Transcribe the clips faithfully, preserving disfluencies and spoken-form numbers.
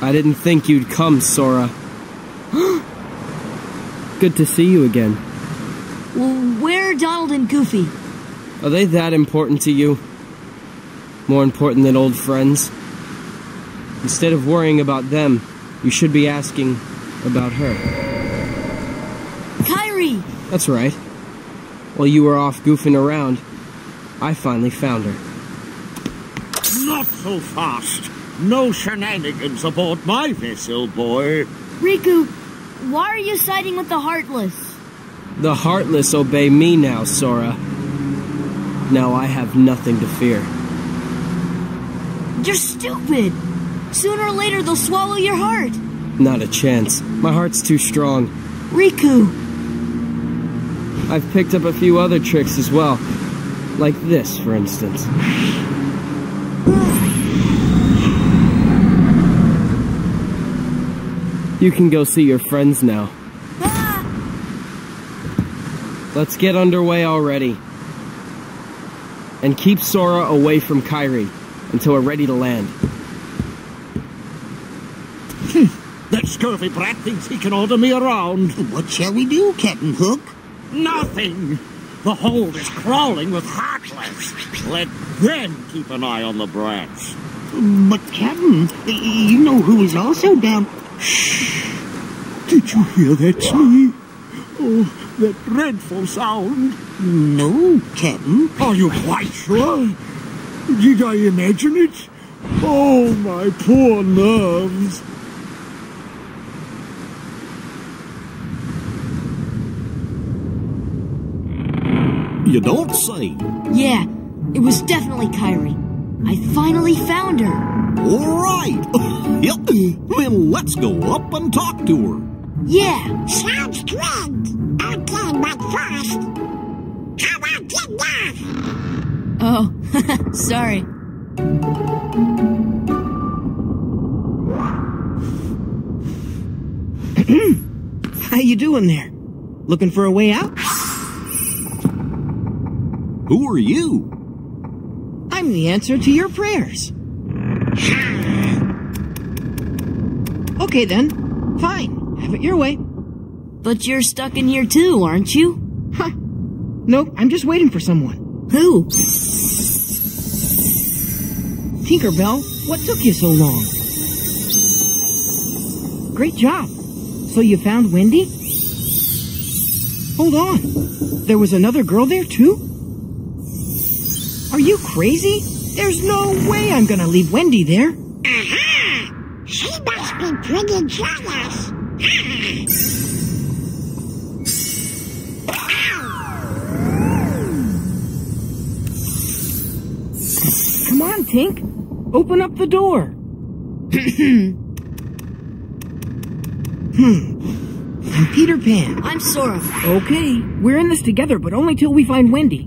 I didn't think you'd come, Sora. Good to see you again. Well, where are Donald and Goofy? Are they that important to you? More important than old friends? Instead of worrying about them, you should be asking about her. Kairi! That's right. While you were off goofing around, I finally found her. Not so fast. No shenanigans aboard my vessel, boy. Riku, why are you siding with the Heartless? The Heartless obey me now, Sora. Now I have nothing to fear. You're stupid! Sooner or later they'll swallow your heart. Not a chance. My heart's too strong. Riku! I've picked up a few other tricks as well. Like this, for instance. You can go see your friends now. Ah! Let's get underway already. And keep Sora away from Kairi until we're ready to land. That scurvy brat thinks he can order me around. What shall we do, Captain Hook? Nothing. The hold is crawling with Heartless. Let them keep an eye on the brats. But, Captain, you know who is also down... Shh! Did you hear that, Smee? Oh, that dreadful sound. No, Captain. Are you quite sure? Did I imagine it? Oh, my poor nerves. You don't say. Yeah, it was definitely Kairi. I finally found her. All right. Yep. Then let's go up and talk to her. Yeah. Sounds good. Okay, but first, how about dinner? Oh, sorry. How you doing there? Looking for a way out? Who are you? I'm the answer to your prayers. Okay then, fine. Have it your way. But you're stuck in here too, aren't you? Huh. Nope, I'm just waiting for someone. Who? Tinkerbell, what took you so long? Great job. So you found Wendy? Hold on. There was another girl there too? Are you crazy? There's no way I'm gonna leave Wendy there. Aha! She must be pretty jealous. Come on, Tink. Open up the door. Hmm. I'm Peter Pan. I'm Sora. Okay, we're in this together, but only till we find Wendy.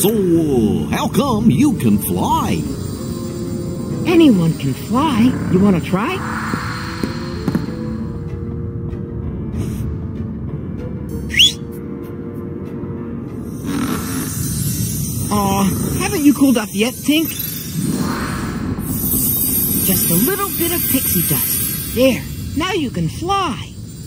So, uh, how come you can fly? Anyone can fly. You want to try? Aw, haven't you cooled off yet, Tink? Just a little bit of pixie dust. There, now you can fly.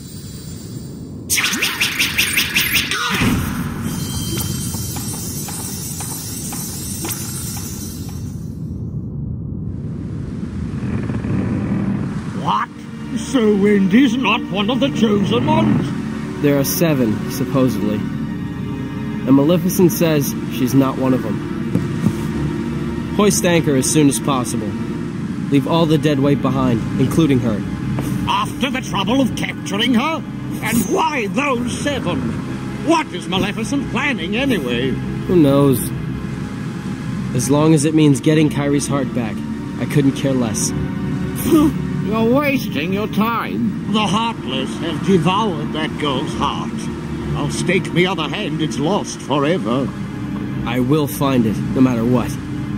What? So Wendy's not one of the chosen ones? There are seven, supposedly. And Maleficent says she's not one of them. Hoist anchor as soon as possible. Leave all the dead weight behind, including her. After the trouble of capturing her? And why those seven? What is Maleficent planning anyway? Who knows? As long as it means getting Kyrie's heart back, I couldn't care less. You're wasting your time. The Heartless have devoured that girl's heart. I'll stake me other hand it's lost forever. I will find it, no matter what.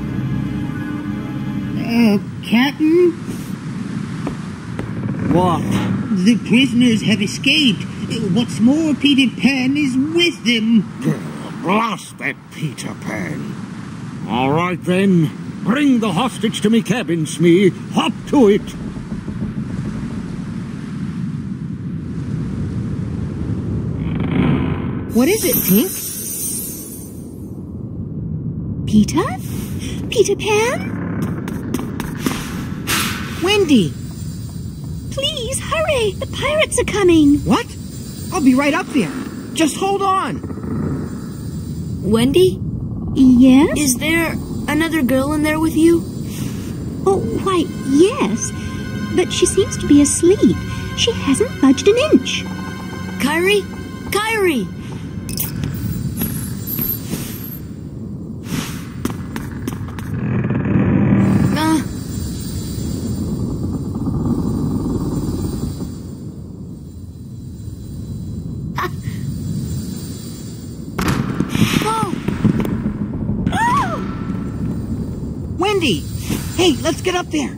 Uh, Captain? What? The prisoners have escaped. What's more, Peter Pan is with them. Blast that Peter Pan. All right, then. Bring the hostage to me cabin, Smee. Hop to it. What is it, Tink? Peter? Peter Pan? Wendy! Please, hurry! The pirates are coming! What? I'll be right up there. Just hold on. Wendy? Yes? Is there another girl in there with you? Oh, why, yes. But she seems to be asleep. She hasn't budged an inch. Kyrie? Kyrie! Uh, Wendy! Hey, let's get up there.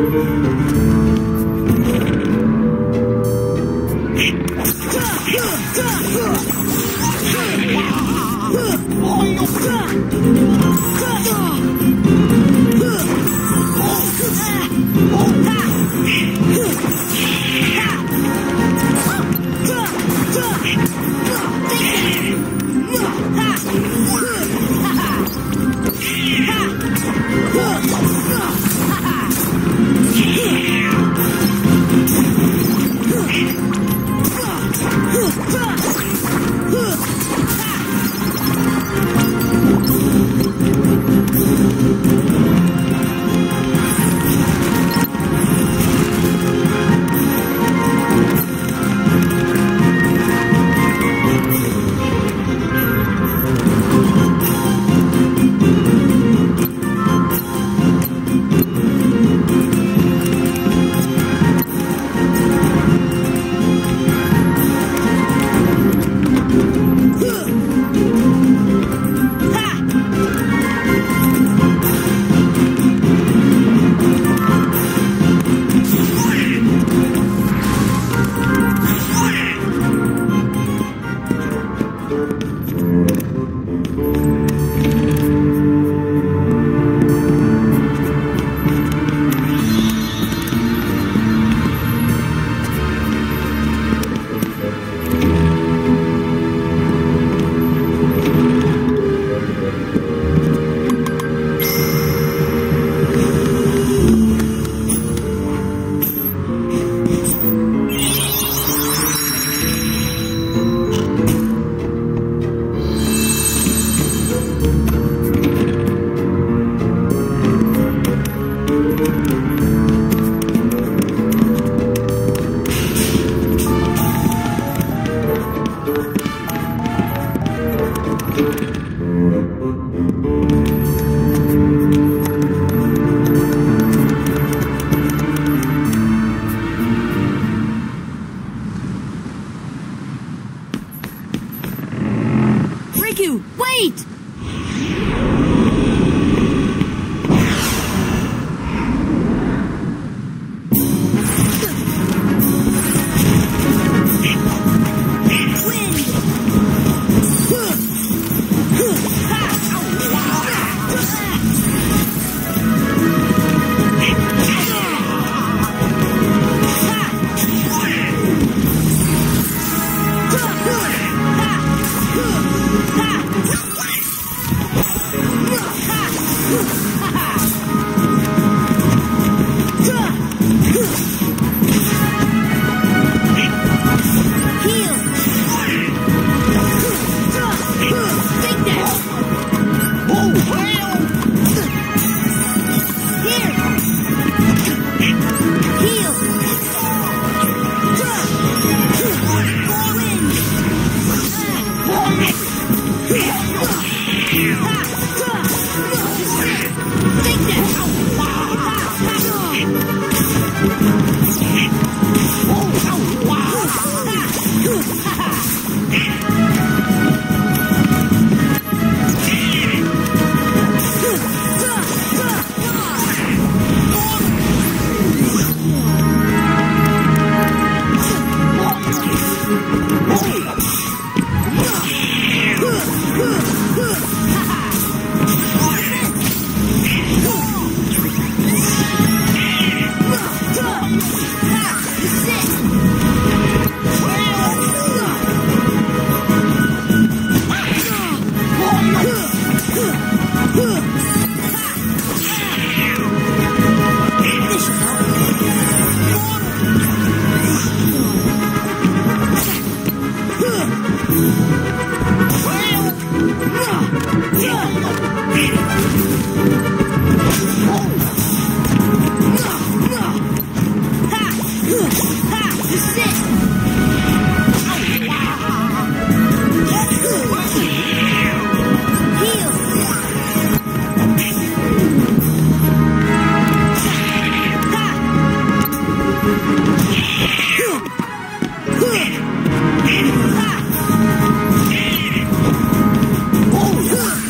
Riku, wait!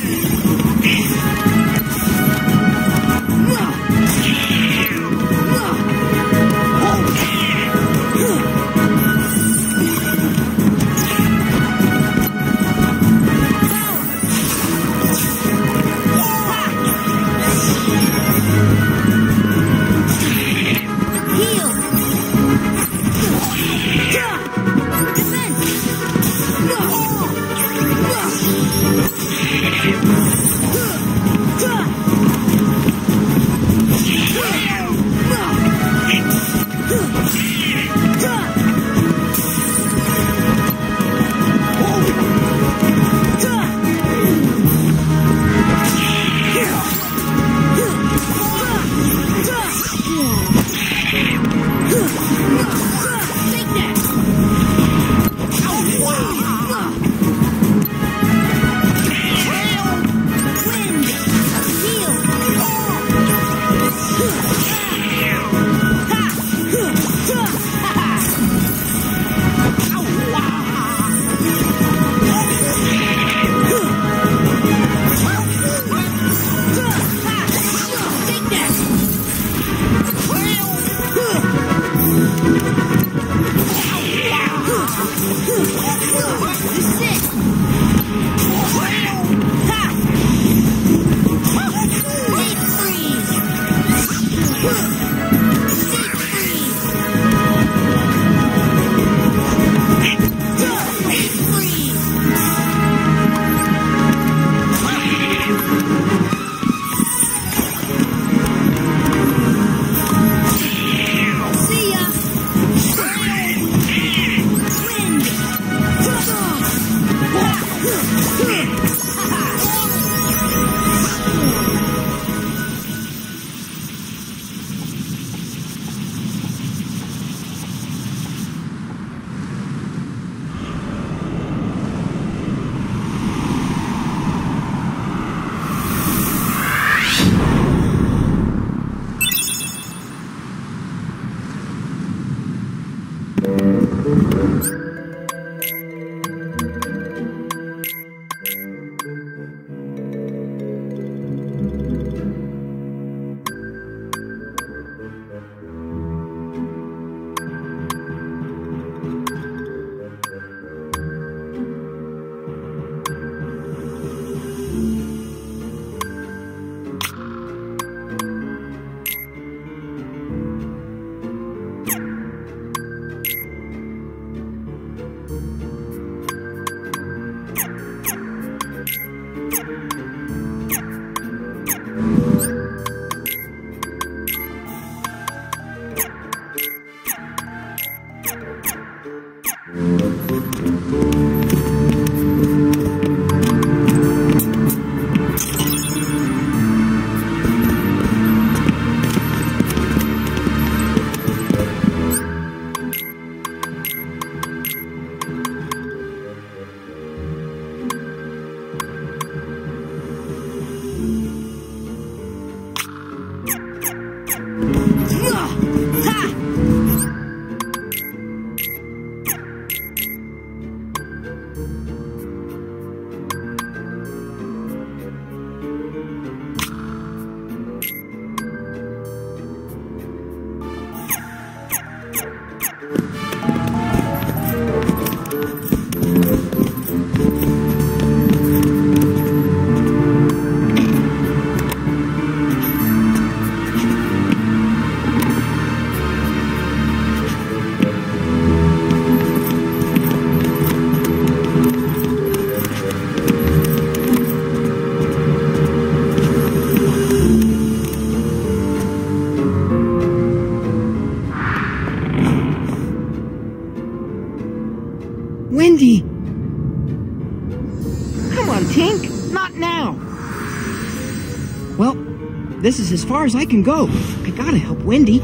No! Wendy! Come on, Tink! Not now! Well, this is as far as I can go. I gotta help Wendy.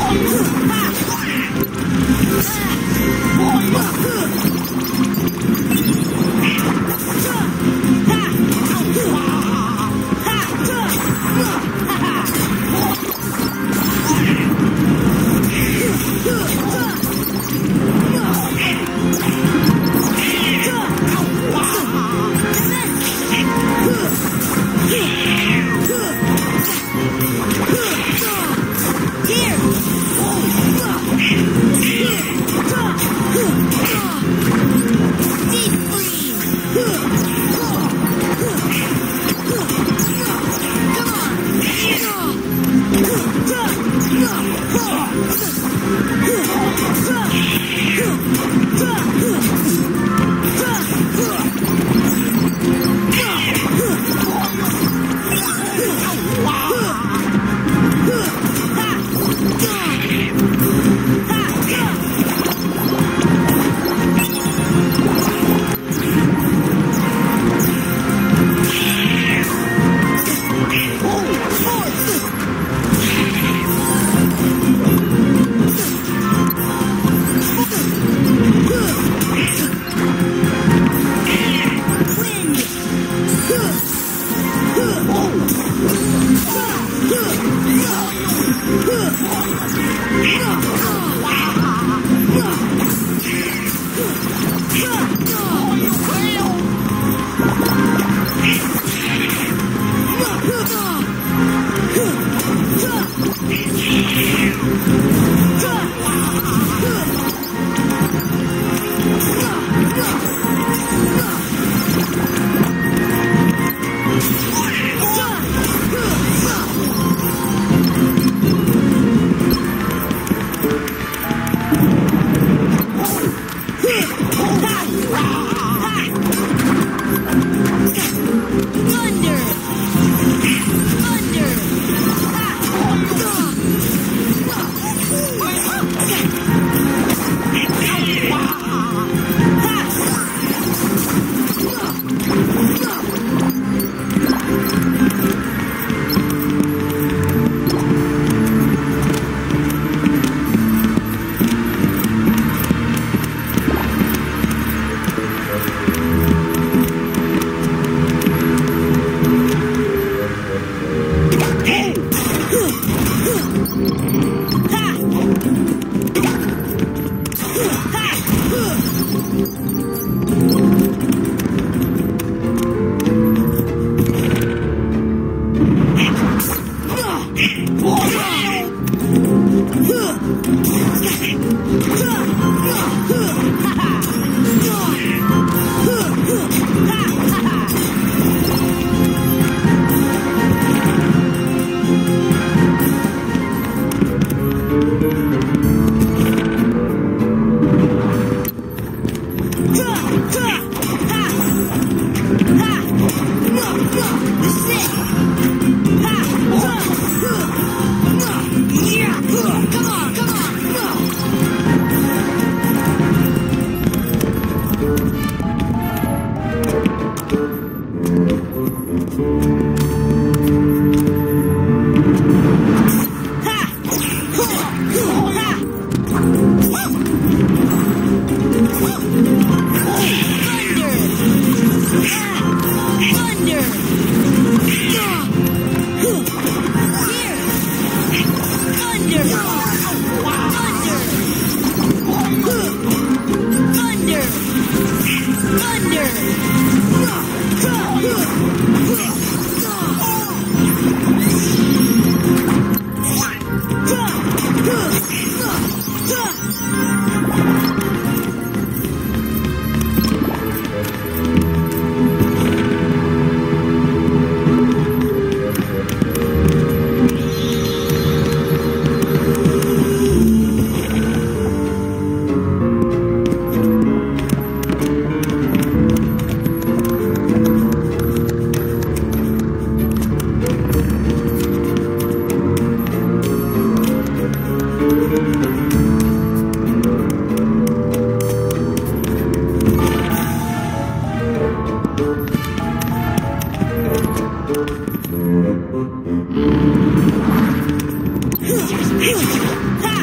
Ha!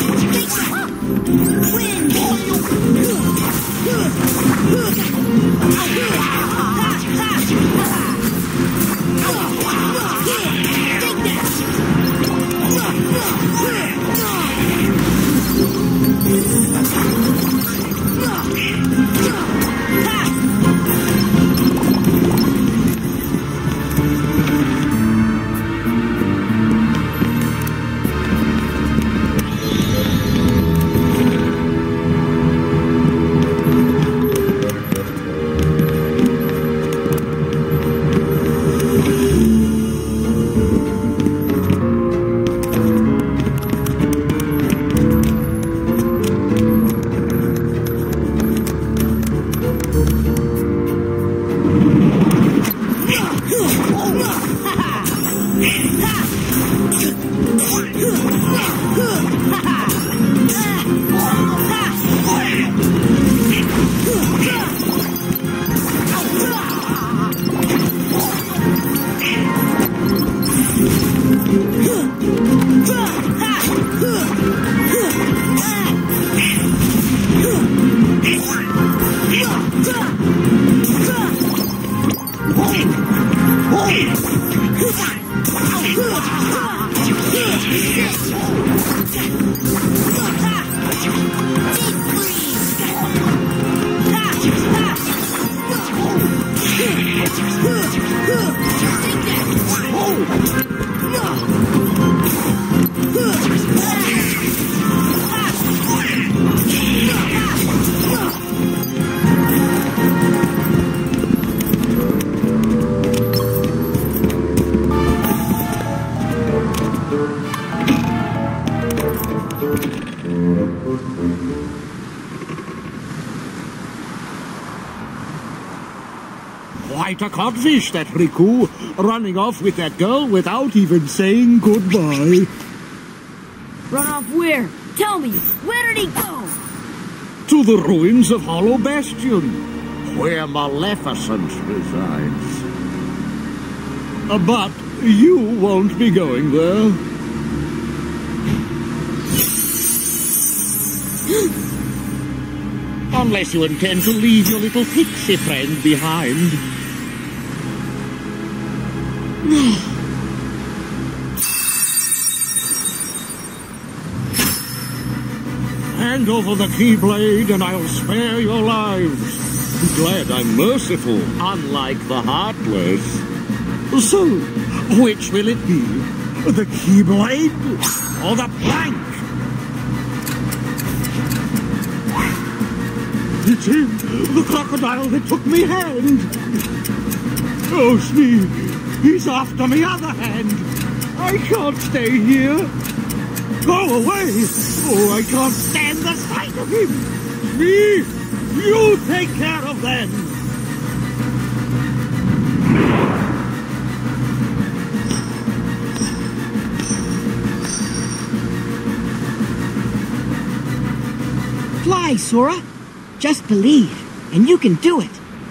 Quite a codfish, that Riku, running off with that girl without even saying goodbye. Run off where? Tell me, where did he go? To the ruins of Hollow Bastion, where Maleficent resides. Uh, but you won't be going there. Unless you intend to leave your little pixie friend behind. Hand over the Keyblade and I'll spare your lives. Glad I'm merciful, unlike the Heartless. So, which will it be? The Keyblade or the plank? It's him, the crocodile that took me hand. Oh, Smee, he's after me other hand. I can't stay here. Go away. Oh, I can't stand the sight of him. Smee, you take care of them. Fly, Sora. Just believe, and you can do it.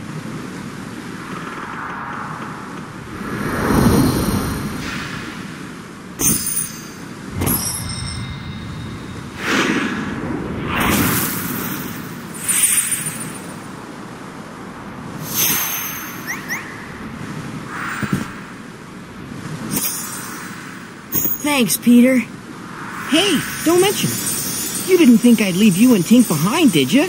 Thanks, Peter. Hey, don't mention it. You didn't think I'd leave you and Tink behind, did you?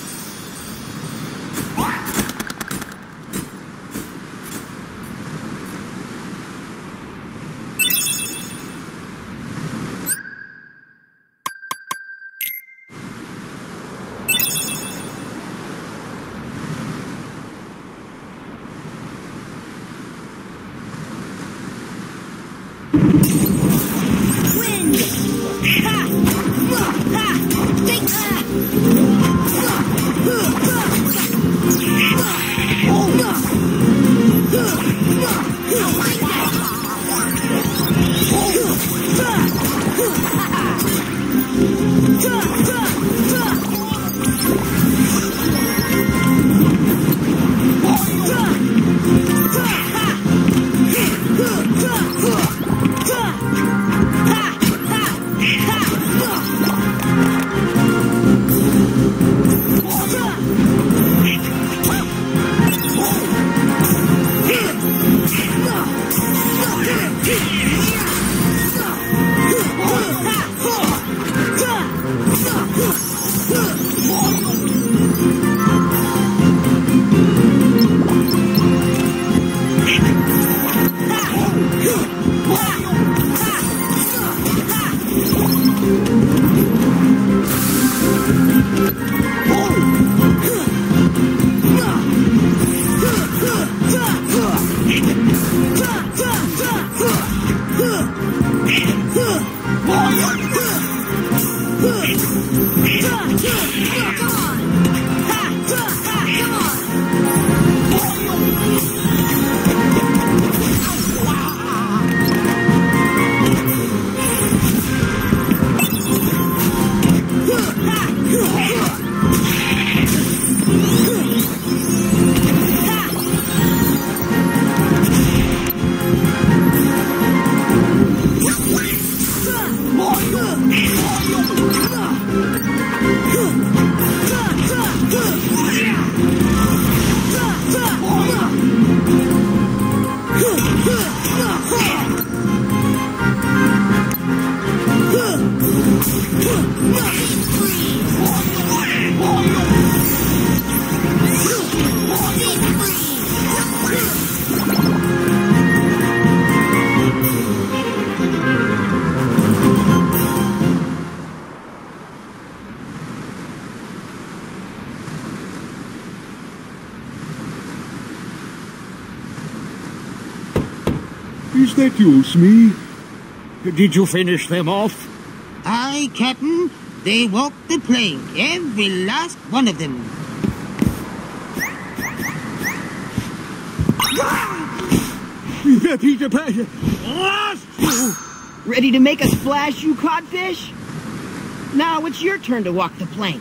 Ha! Is that you, Smee? Did you finish them off? Aye, Captain. They walked the plank, every last one of them. Peter Pan! Lost you! Ready to make a splash, you codfish? Now it's your turn to walk the plank.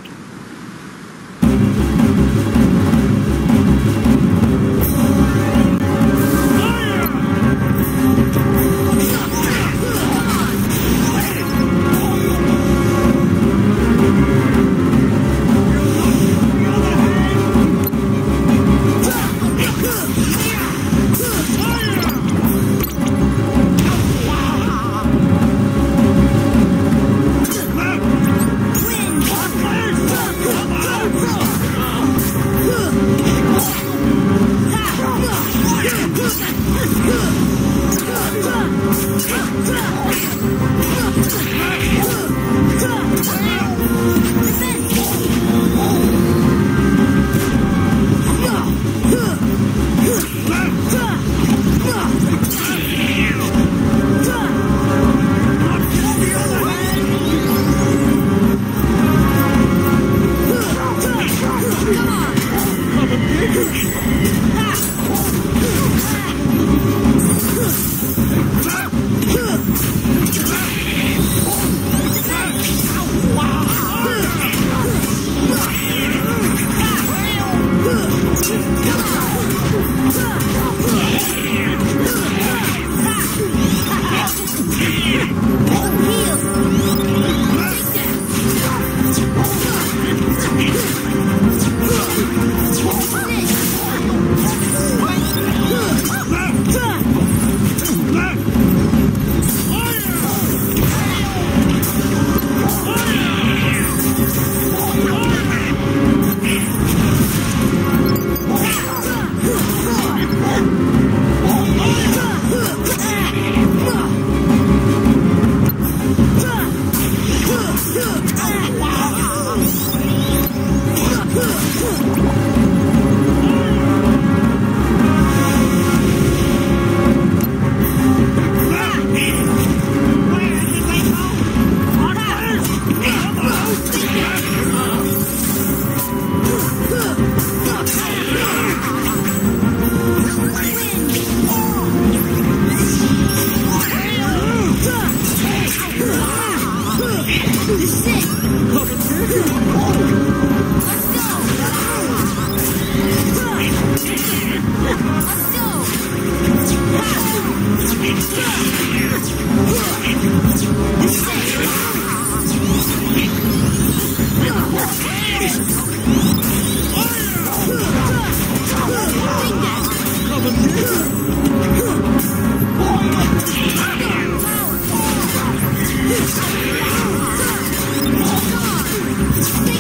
Come on!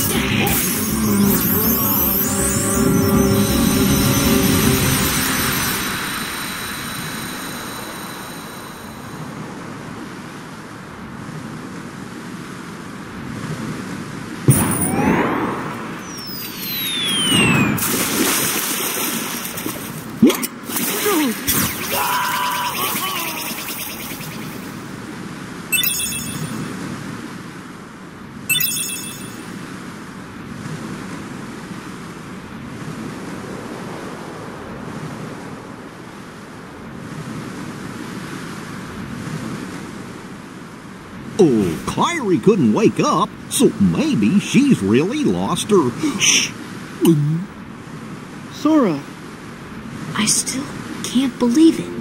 Oh, Kyrie couldn't wake up, so maybe she's really lost her... Shh! Sora. I still can't believe it.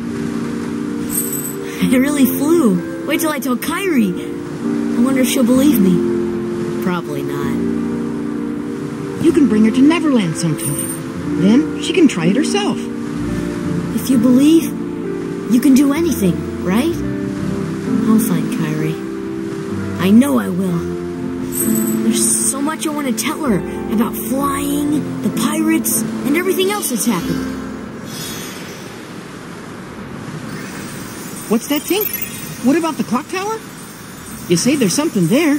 I really flew. Wait till I tell Kyrie. I wonder if she'll believe me. Probably not. You can bring her to Neverland sometime. Then she can try it herself. If you believe, you can do anything, right? I'll find Kyrie. I know I will. There's so much I want to tell her about flying, the pirates, and everything else that's happened. What's that thing? What about the clock tower? You say there's something there.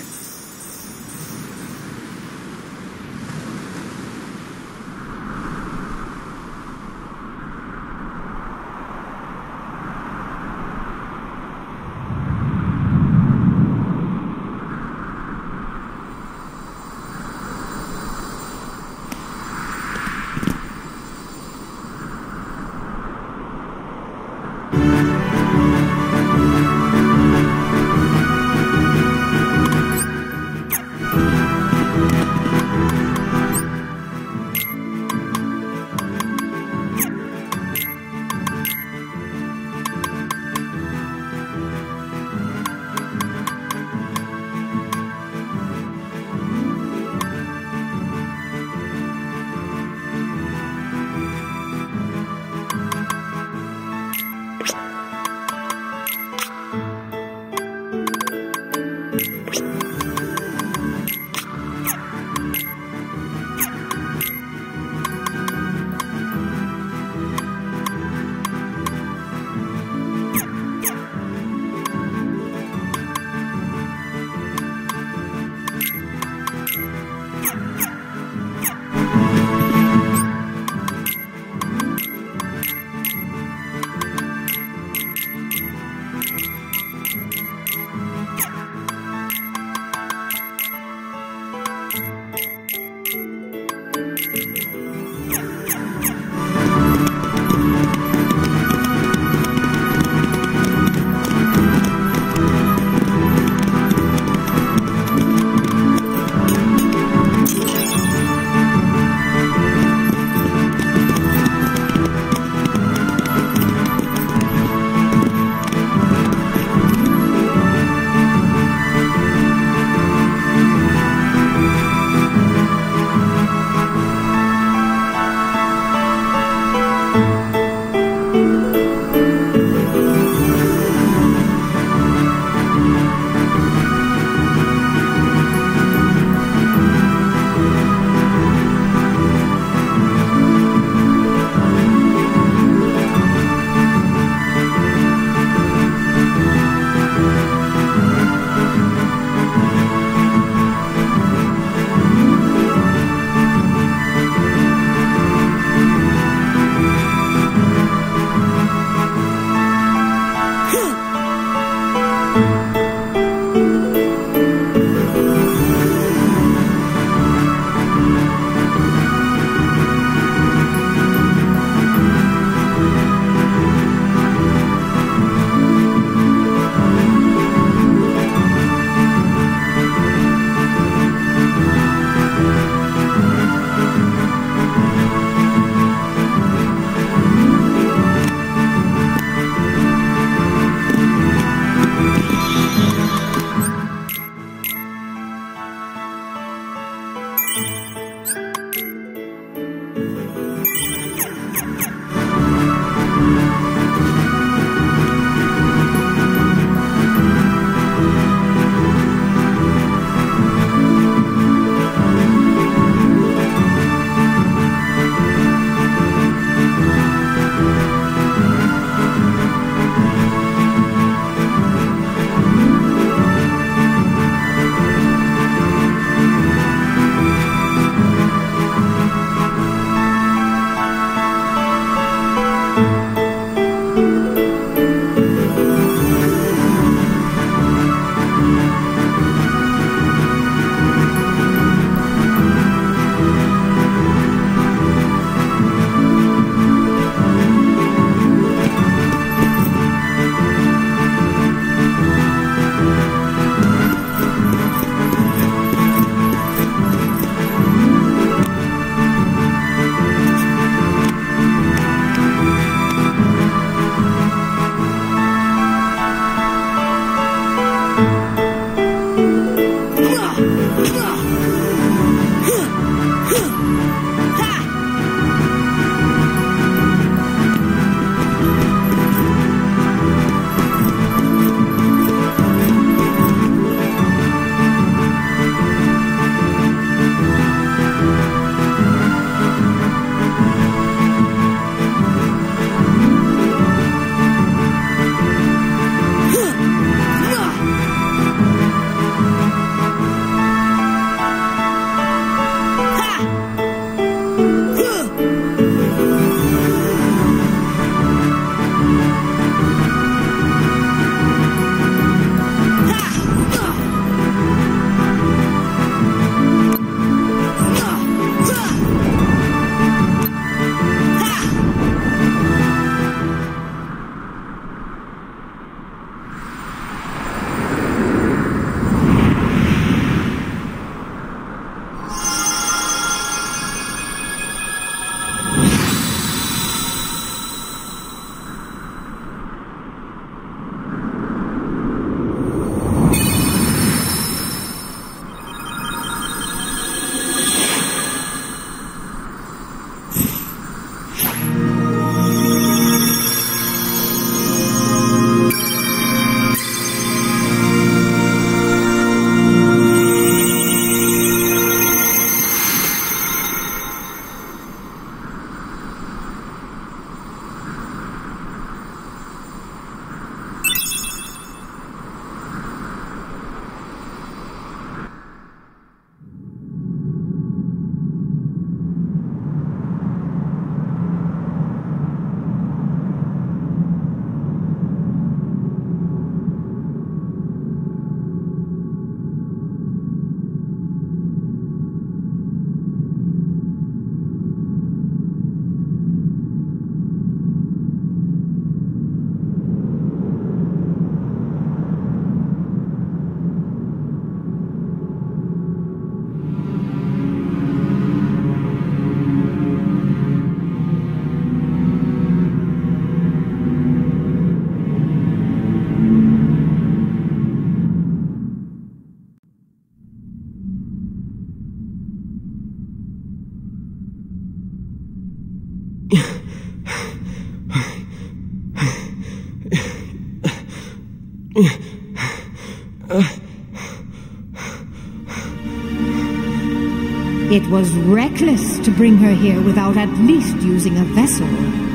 It was reckless to bring her here without at least using a vessel.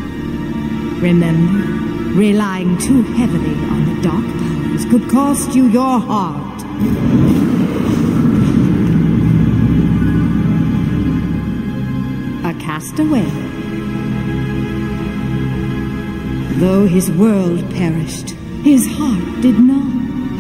Remember, relying too heavily on the dark powers could cost you your heart. A castaway. Though his world perished, his heart did not.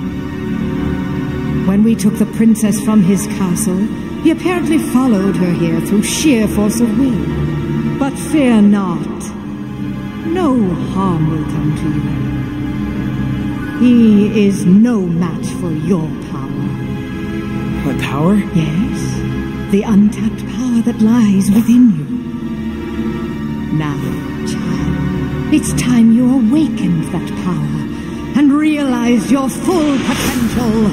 When we took the princess from his castle, he apparently followed her here through sheer force of will. But fear not. No harm will come to you. He is no match for your power. My power? Yes, the untapped power that lies within you. Now, child, it's time you awakened that power and realized your full potential.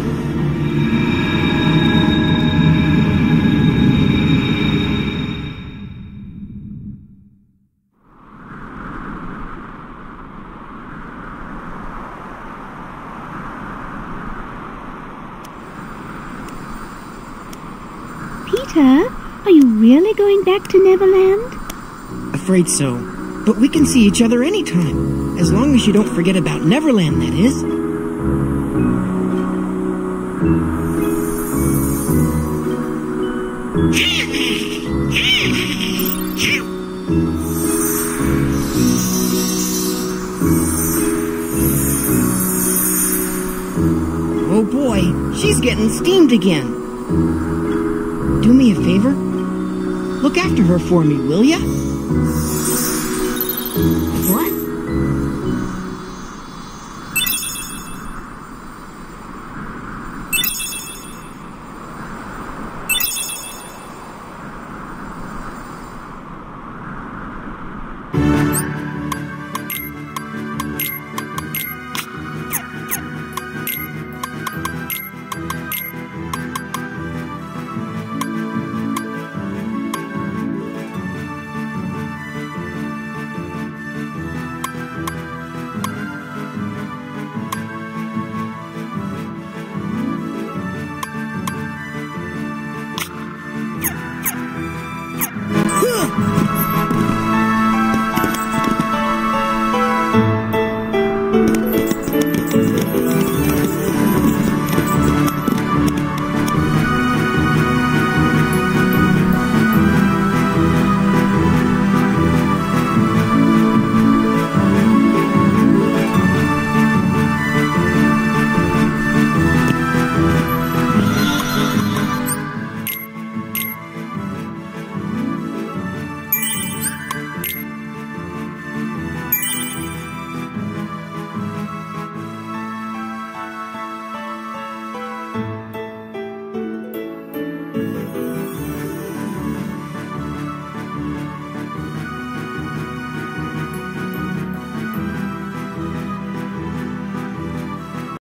Peter, are you really going back to Neverland? Afraid so. But we can see each other anytime. As long as you don't forget about Neverland, that is. Oh boy, she's getting steamed again. Do me a favor? Look after her for me, will ya? What?